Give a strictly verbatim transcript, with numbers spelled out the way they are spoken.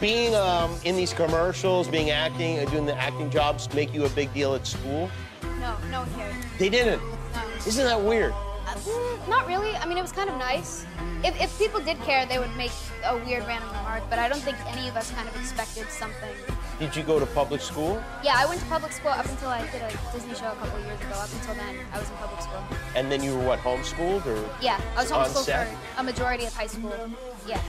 being um, in these commercials, being acting, uh, doing the acting jobs, make you a big deal at school? No, no one cared. They didn't? No. Isn't that weird? Uh, mm, not really. I mean, it was kind of nice. If, if people did care, they would make a weird random remark, but I don't think any of us kind of expected something. Did you go to public school? Yeah, I went to public school up until I did a Disney show a couple of years ago. Up until then, I was in public school. And then you were, what, homeschooled or? Yeah, I was on homeschooled set? for a majority of high school. Yeah.